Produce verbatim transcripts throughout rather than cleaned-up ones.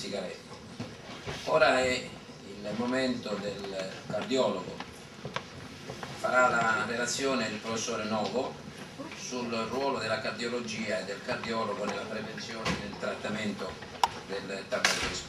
sigarette. Ora è il momento del cardiologo. Farà la relazione il professore Novo sul ruolo della cardiologia e del cardiologo nella prevenzione e nel trattamento del tabagismo.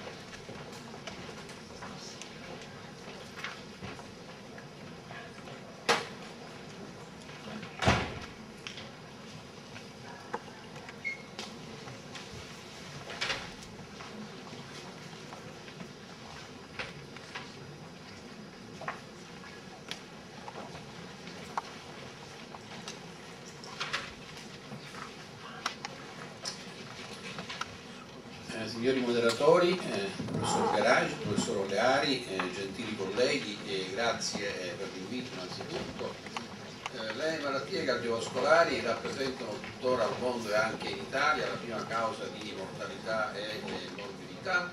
Signori moderatori, eh, professor Garagi, professor Oleari, eh, gentili colleghi, eh, grazie eh, per l'invito innanzitutto. Eh, le malattie cardiovascolari rappresentano tuttora al mondo e anche in Italia la prima causa di mortalità e eh, morbidità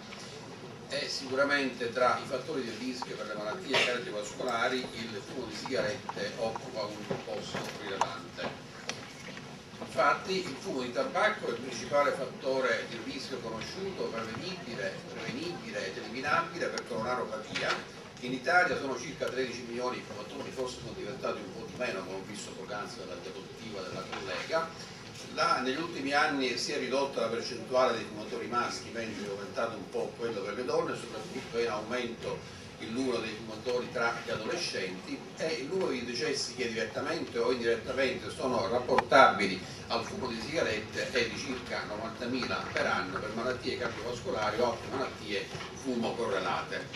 e sicuramente tra i fattori di rischio per le malattie cardiovascolari il fumo di sigarette occupa un posto rilevante. Infatti il fumo di tabacco è il principale fattore di rischio conosciuto, prevenibile, prevenibile ed eliminabile per coronaropatia. In Italia sono circa tredici milioni di fumatori, forse sono diventati un po' di meno, come ho visto poc'anzi dalla diapositiva della collega. Là, negli ultimi anni si è ridotta la percentuale dei fumatori maschi, mentre è aumentato un po' quello per le donne, soprattutto è in aumento il numero dei fumatori tra gli adolescenti e il numero di decessi che direttamente o indirettamente sono rapportabili al fumo di sigarette è di circa novantamila per anno per malattie cardiovascolari o altre malattie fumo correlate.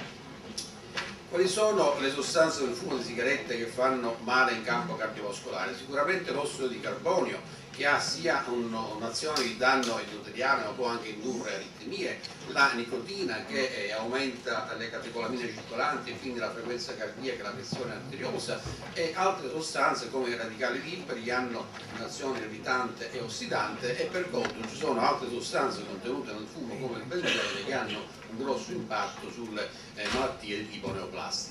Quali sono le sostanze del fumo di sigarette che fanno male in campo cardiovascolare? Sicuramente l'ossido di carbonio, che ha sia un'azione di danno endoteliale ma può anche indurre aritmie, la nicotina che eh, aumenta le catecolamine circolanti e quindi la frequenza cardiaca e la pressione arteriosa e altre sostanze come i radicali liberi che hanno un'azione irritante e ossidante e per contro ci sono altre sostanze contenute nel fumo come il benzene che hanno un grosso impatto sulle eh, malattie di tipo neoplastico.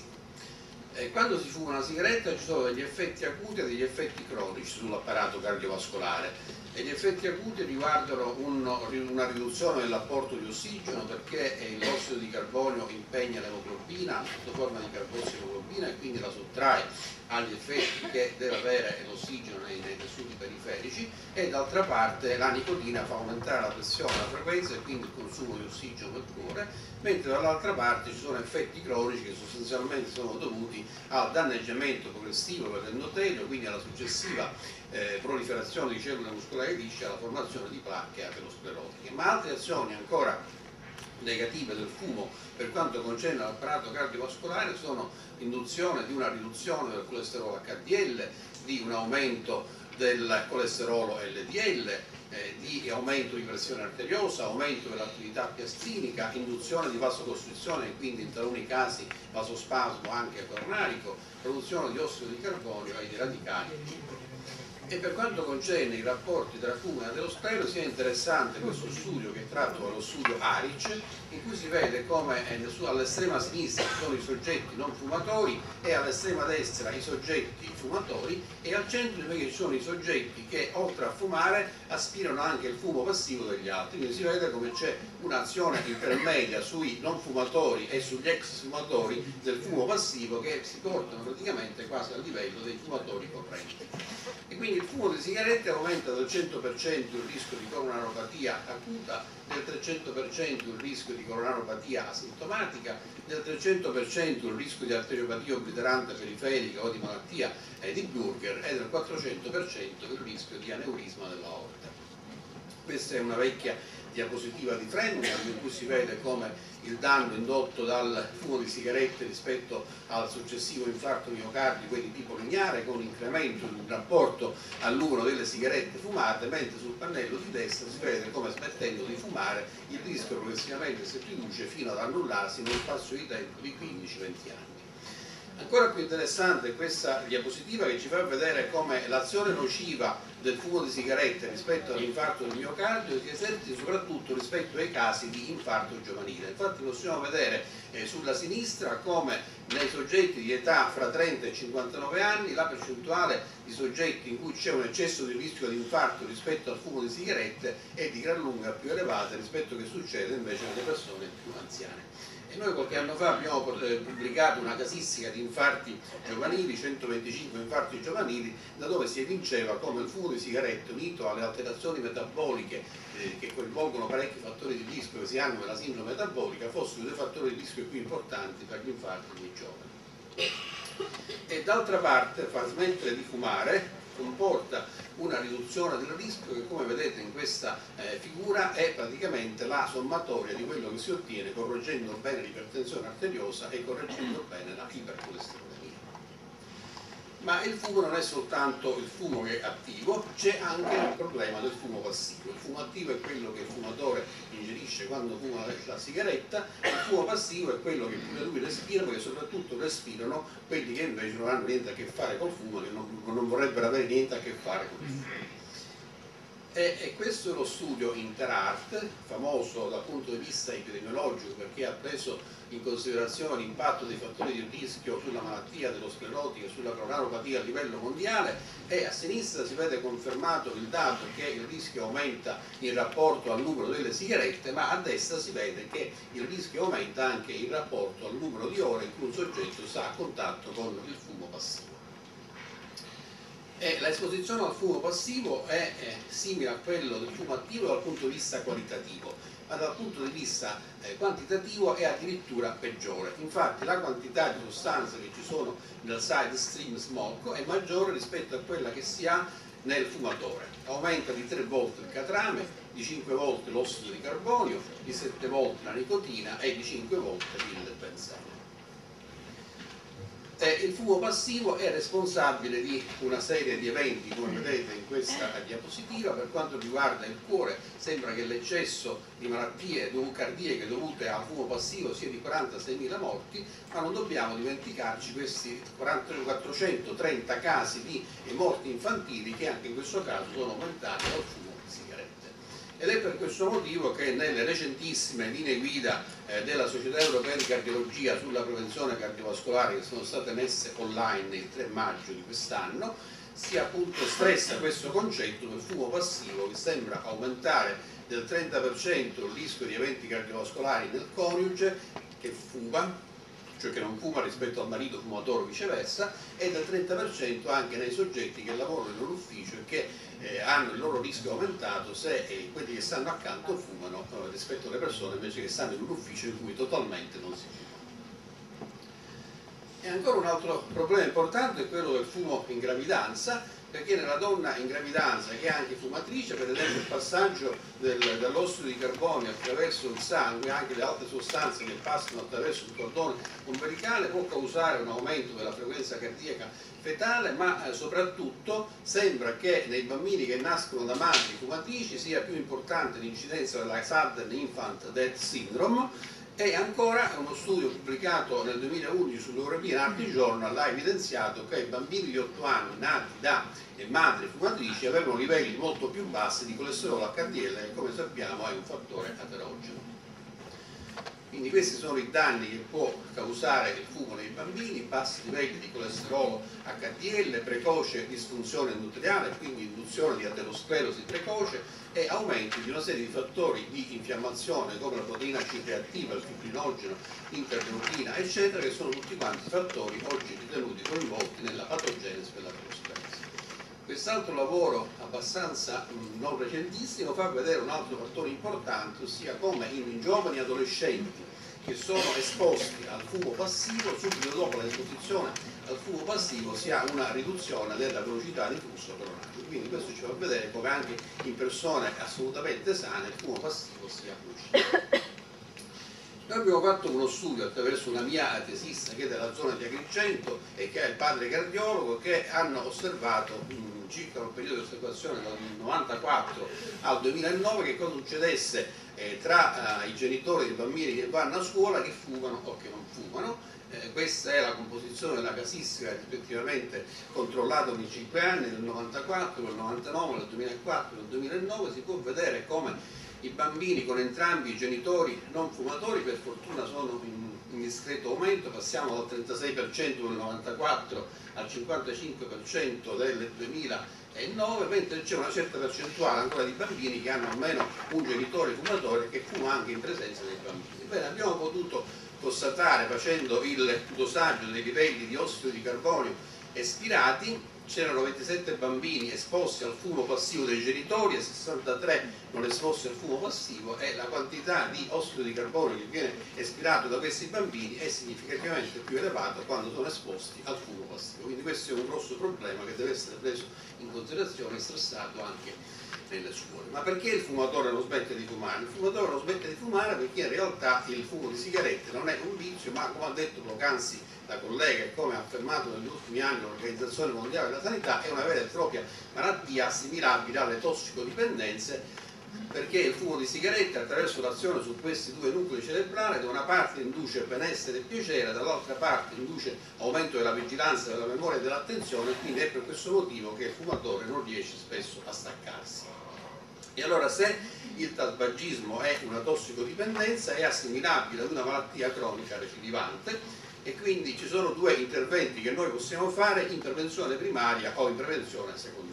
Quando si fuma una sigaretta ci sono degli effetti acuti e degli effetti cronici sull'apparato cardiovascolare e gli effetti acuti riguardano un, una riduzione dell'apporto di ossigeno perché l'ossido di carbonio impegna l'emoglobina sotto forma di carbossiemoglobina e quindi la sottrae agli effetti che deve avere l'ossigeno nei, nei tessuti periferici e d'altra parte la nicotina fa aumentare la pressione, la frequenza e quindi il consumo di ossigeno del cuore, mentre dall'altra parte ci sono effetti cronici che sostanzialmente sono dovuti al danneggiamento progressivo per l'endotelio, quindi alla successiva eh, proliferazione di cellule muscolari lisce e alla formazione di placche aterosclerotiche. Ma altre azioni ancora negative del fumo per quanto concerne l'apparato cardiovascolare sono l'induzione di una riduzione del colesterolo acca di elle, di un aumento del colesterolo elle di elle, eh, di aumento di pressione arteriosa, aumento dell'attività piastrinica, induzione di vasocostrizione e quindi in taluni casi vasospasmo anche coronarico, produzione di ossido di carbonio e di radicali. E per quanto concerne i rapporti tra fumo e aterosclerosi è interessante questo studio che è tratto dallo studio ARIC in cui si vede come all'estrema sinistra ci sono i soggetti non fumatori e all'estrema destra i soggetti fumatori e al centro invece ci sono i soggetti che oltre a fumare aspirano anche il fumo passivo degli altri, quindi si vede come c'è un'azione intermedia sui non fumatori e sugli ex fumatori del fumo passivo che si portano praticamente quasi al livello dei fumatori correnti. E quindi il fumo di sigarette aumenta del cento per cento il rischio di coronaropatia acuta, del trecento per cento il rischio di coronaropatia asintomatica, del trecento per cento il rischio di arteriopatia obliterante periferica o di malattia eh, di Buerger e del quattrocento per cento il rischio di aneurisma dell'aorta. Questa è una vecchia diapositiva di Frenkel in cui si vede come il danno indotto dal fumo di sigarette rispetto al successivo infarto miocardico è di tipo lineare con un incremento in rapporto al numero delle sigarette fumate, mentre sul pannello di destra si vede come smettendo di fumare il rischio progressivamente si riduce fino ad annullarsi in uno spazio di tempo di quindici venti anni. Ancora più interessante è questa diapositiva che ci fa vedere come l'azione nociva del fumo di sigarette rispetto all'infarto del miocardio si esercita soprattutto rispetto ai casi di infarto giovanile. Infatti possiamo vedere eh, sulla sinistra come nei soggetti di età fra trenta e cinquantanove anni la percentuale di soggetti in cui c'è un eccesso di rischio di infarto rispetto al fumo di sigarette è di gran lunga più elevata rispetto a che succede invece nelle persone più anziane. E noi qualche anno fa abbiamo pubblicato una casistica di infarti giovanili, centoventicinque infarti giovanili, da dove si evinceva come il fumo di sigarette unito alle alterazioni metaboliche eh, che coinvolgono parecchi fattori di rischio che si hanno nella sindrome metabolica fossero i due fattori di rischio più importanti per gli infarti dei giovani. E d'altra parte far smettere di fumare comporta una riduzione del rischio che, come vedete in questa eh, figura, è praticamente la sommatoria di quello che si ottiene correggendo bene l'ipertensione arteriosa e correggendo bene la ipercolesterolemia. Ma il fumo non è soltanto il fumo che è attivo, c'è anche il problema del fumo passivo. Il fumo attivo è quello che il fumatore ingerisce quando fuma la sigaretta, il fumo passivo è quello che pure lui respira, perché soprattutto respirano quelli che invece non hanno niente a che fare col fumo, che non, non vorrebbero avere niente a che fare con il fumo. E, e questo è lo studio InterArt, famoso dal punto di vista epidemiologico perché ha preso in considerazione l'impatto dei fattori di rischio sulla malattia dello sclerotico e sulla coronariopatia a livello mondiale, e a sinistra si vede confermato il dato che il rischio aumenta in rapporto al numero delle sigarette, ma a destra si vede che il rischio aumenta anche in rapporto al numero di ore in cui un soggetto sta a contatto con il fumo passivo. E l'esposizione al fumo passivo è, è simile a quello del fumo attivo dal punto di vista qualitativo, ma dal punto di vista eh, quantitativo è addirittura peggiore. Infatti la quantità di sostanze che ci sono nel side stream smoke è maggiore rispetto a quella che si ha nel fumatore. Aumenta di tre volte il catrame, di cinque volte l'ossido di carbonio, di sette volte la nicotina e di cinque volte il benzene. Eh, il fumo passivo è responsabile di una serie di eventi, come vedete in questa diapositiva. Per quanto riguarda il cuore, sembra che l'eccesso di malattie cardiache dovute al fumo passivo sia di quarantaseimila morti, ma non dobbiamo dimenticarci questi quattrocentotrenta casi di morti infantili che anche in questo caso sono aumentati dal fumo di sigarette. Ed è per questo motivo che nelle recentissime linee guida eh, della Società Europea di Cardiologia sulla prevenzione cardiovascolare, che sono state messe online il tre maggio di quest'anno, si appunto espressa questo concetto del fumo passivo, che sembra aumentare del trenta per cento il rischio di eventi cardiovascolari nel coniuge che fuma, cioè che non fuma rispetto al marito fumatore o viceversa, e del trenta per cento anche nei soggetti che lavorano in un ufficio e che eh, hanno il loro rischio aumentato se eh, quelli che stanno accanto fumano eh, rispetto alle persone invece che stanno in un ufficio in cui totalmente non si fuma. E ancora un altro problema importante è quello del fumo in gravidanza, perché nella donna in gravidanza che è anche fumatrice, per esempio il passaggio del, dell'ossido di carbonio attraverso il sangue, anche le altre sostanze che passano attraverso il cordone ombelicale, può causare un aumento della frequenza cardiaca fetale, ma eh, soprattutto sembra che nei bambini che nascono da madri fumatrici sia più importante l'incidenza della Sudden Infant Death Syndrome. E ancora uno studio pubblicato nel duemilaundici sull'European Heart Journal ha evidenziato che i bambini di otto anni nati da madri fumatrici avevano livelli molto più bassi di colesterolo acca di elle, che come sappiamo è un fattore aterogeno. Quindi questi sono i danni che può causare il fumo nei bambini: bassi livelli di colesterolo acca di elle, precoce disfunzione endoteliale, quindi induzione di aterosclerosi precoce, e aumenti di una serie di fattori di infiammazione come la proteina C reattiva, il fibrinogeno, l'interleuchina, eccetera, che sono tutti quanti fattori oggi ritenuti coinvolti nella patogenesi dell'aterosclerosi. Quest'altro lavoro abbastanza mh, non recentissimo fa vedere un altro fattore importante, ossia come in giovani adolescenti che sono esposti al fumo passivo, subito dopo l'esposizione al fumo passivo si ha una riduzione della velocità di flusso coronario. Quindi questo ci fa vedere come anche in persone assolutamente sane il fumo passivo sia nocivo. Noi Noi abbiamo fatto uno studio attraverso una mia tesista che è della zona di Agrigento e che è il padre cardiologo, che hanno osservato mh, circa un periodo di osservazione dal novantaquattro al duemilanove che cosa succedesse eh, tra eh, i genitori dei bambini che vanno a scuola, che fumano o che non fumano. Eh, questa è la composizione della casistica rispettivamente controllata ogni cinque anni, del novantaquattro, del novantanove, del duemilaquattro, del duemilanove. Si può vedere come i bambini con entrambi i genitori non fumatori per fortuna sono in, in discreto aumento, passiamo dal trentasei per cento del novantaquattro al cinquantacinque per cento del duemilanove, mentre c'è una certa percentuale ancora di bambini che hanno almeno un genitore fumatore che fuma anche in presenza dei bambini. Bene, abbiamo potuto constatare, facendo il dosaggio dei livelli di ossido di carbonio espirati, c'erano ventisette bambini esposti al fumo passivo dei genitori e sessantatré non esposti al fumo passivo, e la quantità di ossido di carbonio che viene espirato da questi bambini è significativamente più elevata quando sono esposti al fumo passivo. Quindi questo è un grosso problema che deve essere preso in considerazione e stressato anche nelle scuole. Ma perché il fumatore non smette di fumare? Il fumatore non smette di fumare perché in realtà il fumo di sigarette non è un vizio, ma, come ha detto poc'anzi la collega e come ha affermato negli ultimi anni l'Organizzazione Mondiale della Sanità, è una vera e propria malattia assimilabile alle tossicodipendenze, perché il fumo di sigarette, attraverso l'azione su questi due nuclei cerebrali, da una parte induce benessere e piacere, dall'altra parte induce aumento della vigilanza, della memoria e dell'attenzione, quindi è per questo motivo che il fumatore non riesce spesso a staccarsi. E allora, se il tabagismo è una tossicodipendenza, è assimilabile ad una malattia cronica recidivante, e quindi ci sono due interventi che noi possiamo fare in prevenzione primaria o in prevenzione secondaria.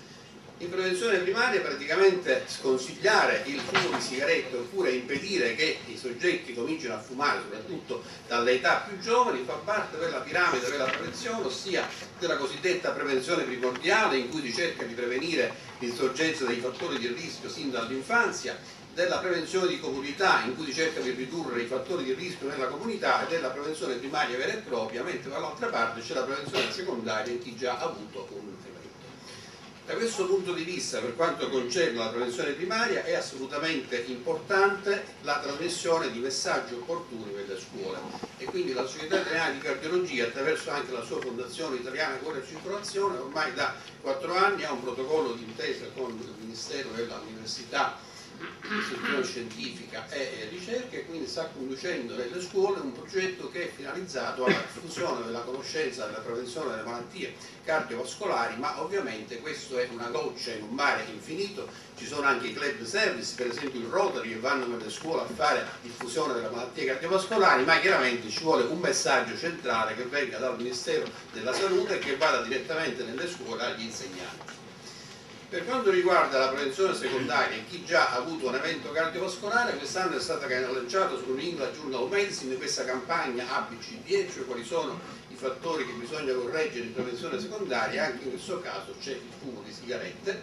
In prevenzione primaria praticamente sconsigliare il fumo di sigarette oppure impedire che i soggetti comincino a fumare, soprattutto dalle età più giovani, fa parte della piramide della prevenzione, ossia della cosiddetta prevenzione primordiale, in cui si cerca di prevenire l'insorgenza dei fattori di rischio sin dall'infanzia, della prevenzione di comunità, in cui si cerca di ridurre i fattori di rischio nella comunità, e della prevenzione primaria vera e propria, mentre dall'altra parte c'è la prevenzione secondaria in chi già ha avuto un evento. Da questo punto di vista, per quanto concerne la prevenzione primaria, è assolutamente importante la trasmissione di messaggi opportuni nelle scuole, e quindi la Società Italiana di Cardiologia, attraverso anche la sua Fondazione Italiana Cuore e Circolazione, ormai da quattro anni ha un protocollo di intesa con il Ministero dell'Università, istruzione scientifica e ricerca, e quindi sta conducendo nelle scuole un progetto che è finalizzato alla diffusione della conoscenza della prevenzione delle malattie cardiovascolari, ma ovviamente questo è una goccia in un mare infinito. Ci sono anche i club service, per esempio il Rotary, che vanno nelle scuole a fare diffusione delle malattie cardiovascolari, ma chiaramente ci vuole un messaggio centrale che venga dal Ministero della Salute e che vada direttamente nelle scuole agli insegnanti. Per quanto riguarda la prevenzione secondaria e chi già ha avuto un evento cardiovascolare, quest'anno è stata lanciata sul New England Journal of Medicine questa campagna A B C D E, cioè quali sono i fattori che bisogna correggere in prevenzione secondaria. Anche in questo caso c'è il fumo di sigarette,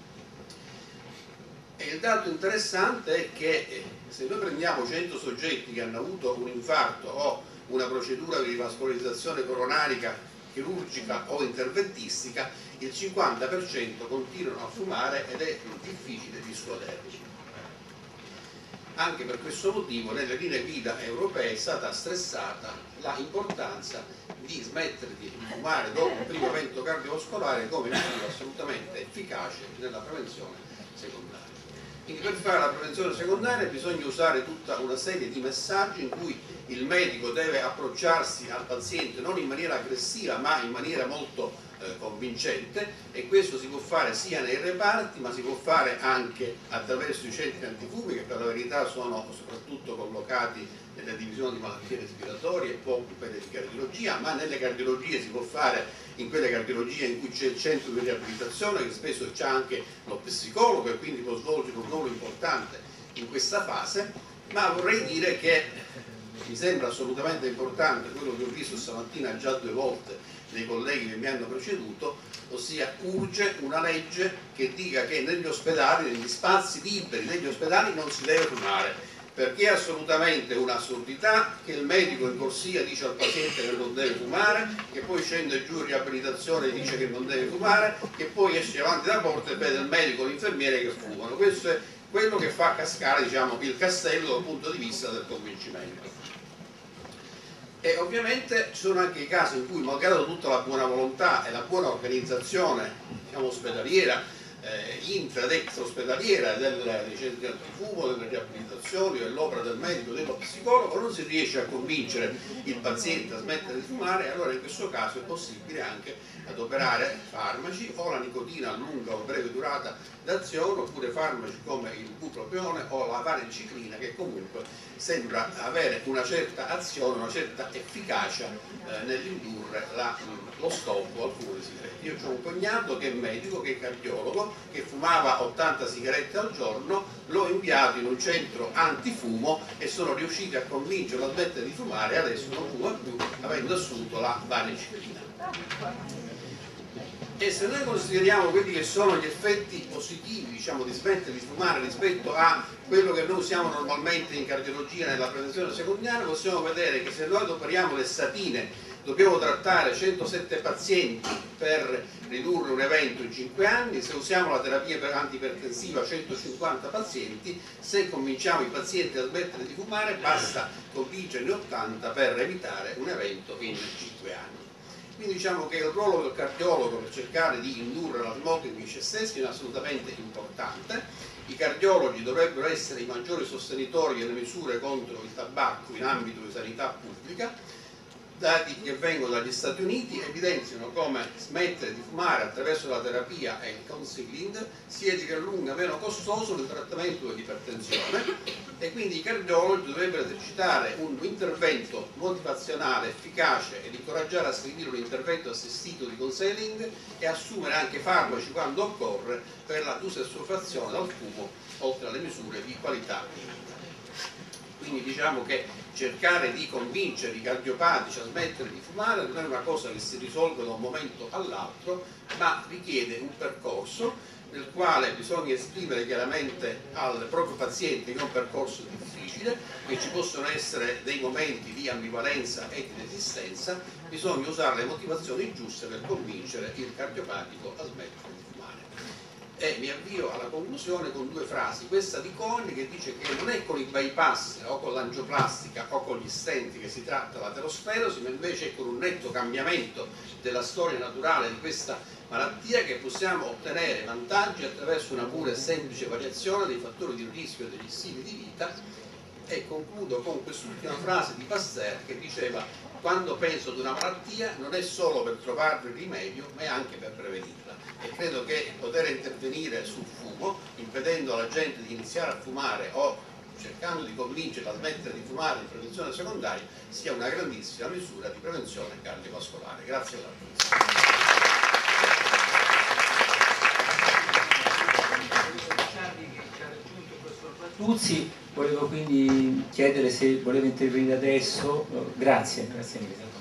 e il dato interessante è che se noi prendiamo cento soggetti che hanno avuto un infarto o una procedura di rivascolarizzazione coronarica chirurgica o interventistica, il cinquanta per cento continuano a fumare ed è difficile dissuaderli. Anche per questo motivo nelle linee guida europee è stata stressata l'importanza di smettere di fumare dopo il primo evento cardiovascolare come misura assolutamente efficace nella prevenzione secondaria. Quindi per fare la prevenzione secondaria bisogna usare tutta una serie di messaggi in cui il medico deve approcciarsi al paziente non in maniera aggressiva ma in maniera molto eh, convincente, e questo si può fare sia nei reparti ma si può fare anche attraverso i centri antifumi, che per la verità sono soprattutto collocati nelle divisioni di malattie respiratorie e poco in quelle di cardiologia, ma nelle cardiologie si può fare in quelle cardiologie in cui c'è il centro di riabilitazione, che spesso c'è anche lo psicologo e quindi può svolgere un ruolo importante in questa fase. Ma vorrei dire che mi sembra assolutamente importante quello che ho visto stamattina già due volte dei colleghi che mi hanno preceduto, ossia urge una legge che dica che negli ospedali, negli spazi liberi degli ospedali non si deve fumare, perché è assolutamente un'assurdità che il medico in corsia dice al paziente che non deve fumare, che poi scende giù in riabilitazione e dice che non deve fumare, che poi esce avanti dalla porta e vede il medico o l'infermiere che fumano. Questo è quello che fa cascare, diciamo, il castello dal punto di vista del convincimento. E ovviamente ci sono anche i casi in cui, malgrado tutta la buona volontà e la buona organizzazione, diciamo, ospedaliera, eh, intra ed extra ospedaliera dei centri antifumo, delle riabilitazioni, dell'opera del medico, dello psicologo, non si riesce a convincere il paziente a smettere di fumare, allora in questo caso è possibile anche adoperare farmaci o la nicotina a lunga o breve durata d'azione, oppure farmaci come il bupropione o la vareniciclina, che comunque sembra avere una certa azione, una certa efficacia eh, nell'indurre la, lo stop al fumo di sigarette. Io ho un cognato che è medico, che è cardiologo, che fumava ottanta sigarette al giorno, l'ho inviato in un centro antifumo e sono riusciti a convincerlo a smettere di fumare e adesso non fuma più, avendo assunto la vareniciclina. E se noi consideriamo quelli che sono gli effetti positivi, diciamo, di smettere di fumare rispetto a quello che noi usiamo normalmente in cardiologia nella prevenzione secondaria, possiamo vedere che se noi adoperiamo le statine dobbiamo trattare centosette pazienti per ridurre un evento in cinque anni, se usiamo la terapia antipertensiva centocinquanta pazienti, se convinciamo i pazienti a smettere di fumare basta convincerne ottanta per evitare un evento in cinque anni. Quindi diciamo che il ruolo del cardiologo per cercare di indurre la smoking in se stessi è assolutamente importante. I cardiologi dovrebbero essere i maggiori sostenitori delle misure contro il tabacco in ambito di sanità pubblica. Dati che vengono dagli Stati Uniti evidenziano come smettere di fumare attraverso la terapia e il counseling sia di gran lunga meno costoso del trattamento dell'ipertensione, e quindi i cardiologi dovrebbero esercitare un intervento motivazionale efficace ed incoraggiare a seguire un intervento assistito di counseling e assumere anche farmaci quando occorre per la disassociazione dal fumo, oltre alle misure di qualità di vita. Quindi diciamo che cercare di convincere i cardiopatici a smettere di fumare non è una cosa che si risolve da un momento all'altro, ma richiede un percorso nel quale bisogna esprimere chiaramente al proprio paziente che è un percorso difficile, che ci possono essere dei momenti di ambivalenza e di resistenza, bisogna usare le motivazioni giuste per convincere il cardiopatico a smettere di fumare. E mi avvio alla conclusione con due frasi, questa di Cohen che dice che non è con i bypass o con l'angioplastica o con gli stent che si tratta l'aterosclerosi, ma invece è con un netto cambiamento della storia naturale di questa malattia che possiamo ottenere vantaggi attraverso una pura e semplice variazione dei fattori di rischio e degli stili di vita. E concludo con quest'ultima frase di Pasteur che diceva: quando penso ad una malattia non è solo per trovarvi il rimedio, ma è anche per prevenirla. E credo che poter intervenire sul fumo, impedendo alla gente di iniziare a fumare o cercando di convincerla a smettere di fumare in prevenzione secondaria, sia una grandissima misura di prevenzione cardiovascolare. Grazie all'attenzione. Tuzzi, volevo quindi chiedere se voleva intervenire adesso. Grazie, grazie mille.